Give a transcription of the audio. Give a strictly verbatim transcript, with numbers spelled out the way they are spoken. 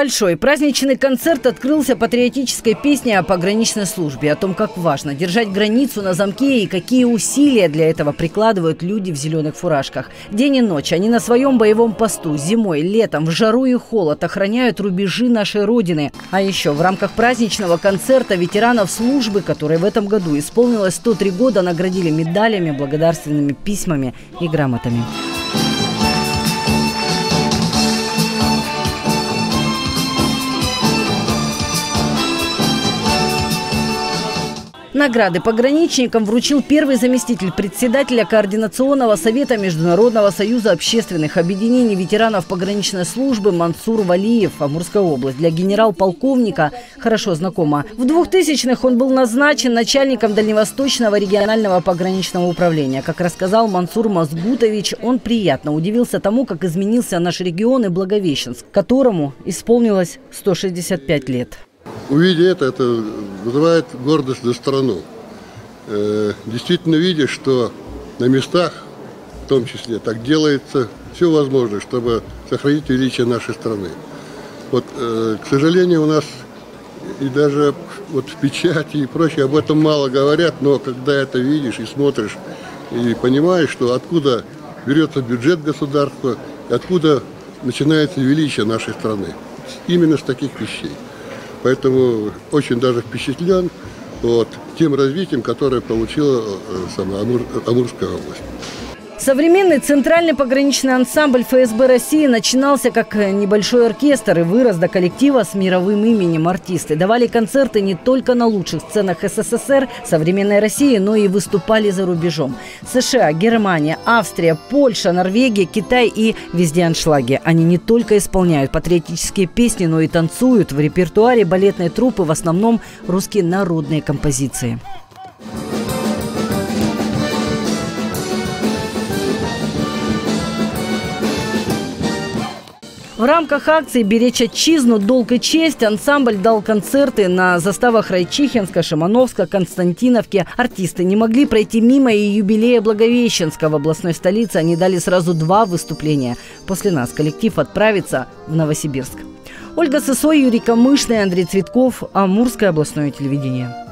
Большой праздничный концерт открылся патриотической песней о пограничной службе, о том, как важно держать границу на замке и какие усилия для этого прикладывают люди в зеленых фуражках. День и ночь они на своем боевом посту, зимой, летом, в жару и холод охраняют рубежи нашей Родины. А еще в рамках праздничного концерта ветеранов службы, которой в этом году исполнилось сто три года, наградили медалями, благодарственными письмами и грамотами. Награды пограничникам вручил первый заместитель председателя Координационного совета Международного союза общественных объединений ветеранов пограничной службы Мансур Валиев, Амурская область. Для генерал-полковника хорошо знакома. В двухтысячных он был назначен начальником Дальневосточного регионального пограничного управления. Как рассказал Мансур Мазгутович, он приятно удивился тому, как изменился наш регион и Благовещенск, которому исполнилось сто шестьдесят пять лет. Увидя это, это вызывает гордость за страну. Э, действительно видишь, что на местах, в том числе, так делается все возможное, чтобы сохранить величие нашей страны. Вот, э, к сожалению, у нас и даже вот в печати и прочее об этом мало говорят, но когда это видишь и смотришь, и понимаешь, что откуда берется бюджет государства, откуда начинается величие нашей страны. Именно с таких вещей. Поэтому очень даже впечатлен вот, тем развитием, которое получила сама Амур, Амурская область. Современный центральный пограничный ансамбль эф эс бэ России начинался как небольшой оркестр и вырос до коллектива с мировым именем. Артисты давали концерты не только на лучших сценах эс эс эс эр, современной России, но и выступали за рубежом. США, Германия, Австрия, Польша, Норвегия, Китай и везде аншлаги. Они не только исполняют патриотические песни, но и танцуют. В репертуаре балетной труппы в основном русские народные композиции. В рамках акции «Беречь отчизну. Долг и честь» ансамбль дал концерты на заставах Райчихинска, Шимановска, Константиновки. Артисты не могли пройти мимо и юбилея Благовещенска. В областной столице они дали сразу два выступления. После нас коллектив отправится в Новосибирск. Ольга Сысой, Юрий Камышный, Андрей Цветков, Амурское областное телевидение.